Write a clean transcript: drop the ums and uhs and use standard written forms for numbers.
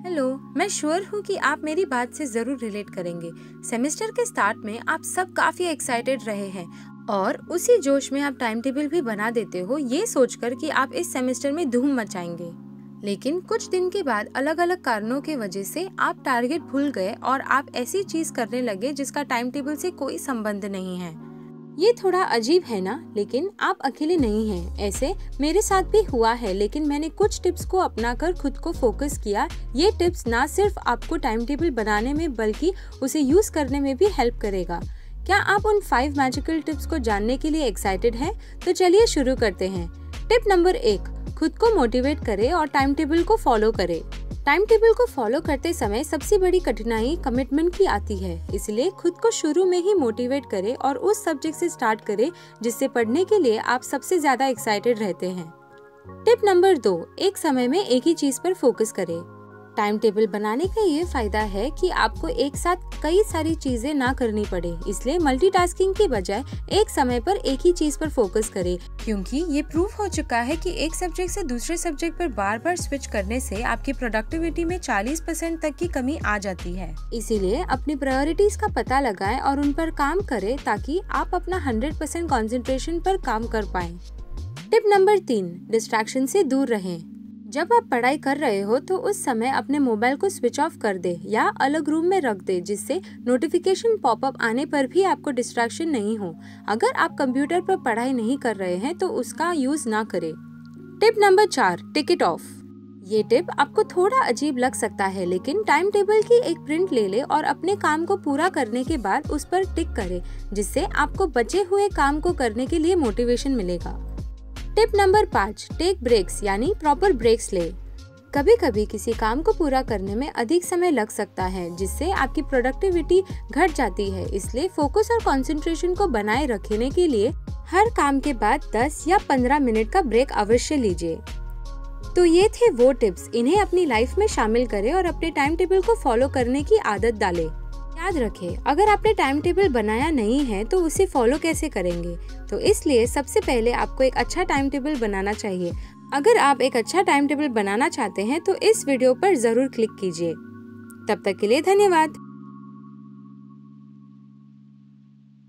Hello, मैं sure हूँ कि आप मेरी बात से जरूर रिलेट करेंगे। सेमेस्टर के स्टार्ट में आप सब काफी एक्साइटेड रहे हैं और उसी जोश में आप टाइम टेबल भी बना देते हो ये सोचकर कि आप इस सेमेस्टर में धूम मचाएंगे। लेकिन कुछ दिन के बाद अलग अलग कारणों के वजह से आप टारगेट भूल गए और आप ऐसी चीज करने लगे जिसका टाइम टेबल से कोई संबंध नहीं है। ये थोड़ा अजीब है ना, लेकिन आप अकेले नहीं हैं। ऐसे मेरे साथ भी हुआ है, लेकिन मैंने कुछ टिप्स को अपनाकर खुद को फोकस किया। ये टिप्स ना सिर्फ आपको टाइम टेबल बनाने में बल्कि उसे यूज करने में भी हेल्प करेगा। क्या आप उन 5 मैजिकल टिप्स को जानने के लिए एक्साइटेड हैं? तो चलिए शुरू करते हैं। टिप नंबर 1, खुद को मोटिवेट करें और टाइम टेबल को फॉलो करें। टाइम टेबल को फॉलो करते समय सबसे बड़ी कठिनाई कमिटमेंट की आती है, इसलिए खुद को शुरू में ही मोटिवेट करें और उस सब्जेक्ट से स्टार्ट करें जिससे पढ़ने के लिए आप सबसे ज्यादा एक्साइटेड रहते हैं। टिप नंबर 2, एक समय में एक ही चीज पर फोकस करें। टाइम टेबल बनाने का ये फायदा है कि आपको एक साथ कई सारी चीजें ना करनी पड़े, इसलिए मल्टीटास्किंग के बजाय एक समय पर एक ही चीज पर फोकस करें, क्योंकि ये प्रूफ हो चुका है कि एक सब्जेक्ट से दूसरे सब्जेक्ट पर बार बार स्विच करने से आपकी प्रोडक्टिविटी में 40% तक की कमी आ जाती है। इसीलिए अपनी प्रायोरिटीज का पता लगाएं और उन पर काम करें ताकि आप अपना 100% कंसंट्रेशन पर काम कर पाएं। टिप नंबर 3, डिस्ट्रैक्शन से दूर रहें। जब आप पढ़ाई कर रहे हो तो उस समय अपने मोबाइल को स्विच ऑफ कर दे या अलग रूम में रख दे, जिससे नोटिफिकेशन पॉपअप आने पर भी आपको डिस्ट्रैक्शन नहीं हो। अगर आप कंप्यूटर पर पढ़ाई नहीं कर रहे हैं तो उसका यूज ना करें। Tip number 4, tick it off. ये टिप आपको थोड़ा अजीब लग सकता है, लेकिन टाइम टेबल की एक प्रिंट ले ले और अपने काम को पूरा करने के बाद उस पर टिक करें, जिससे आपको बचे हुए काम को करने के लिए मोटिवेशन मिलेगा। टिप नंबर 5, टेक ब्रेक्स यानी प्रॉपर ब्रेक्स ले। कभी कभी किसी काम को पूरा करने में अधिक समय लग सकता है, जिससे आपकी प्रोडक्टिविटी घट जाती है। इसलिए फोकस और कंसंट्रेशन को बनाए रखने के लिए हर काम के बाद 10 या 15 मिनट का ब्रेक अवश्य लीजिए। तो ये थे वो टिप्स, इन्हें अपनी लाइफ में शामिल करें और अपने टाइम टेबल को फॉलो करने की आदत डालें। याद रखें, अगर आपने टाइम टेबल बनाया नहीं है तो उसे फॉलो कैसे करेंगे? तो इसलिए सबसे पहले आपको एक अच्छा टाइम टेबल बनाना चाहिए। अगर आप एक अच्छा टाइम टेबल बनाना चाहते हैं तो इस वीडियो पर जरूर क्लिक कीजिए। तब तक के लिए धन्यवाद।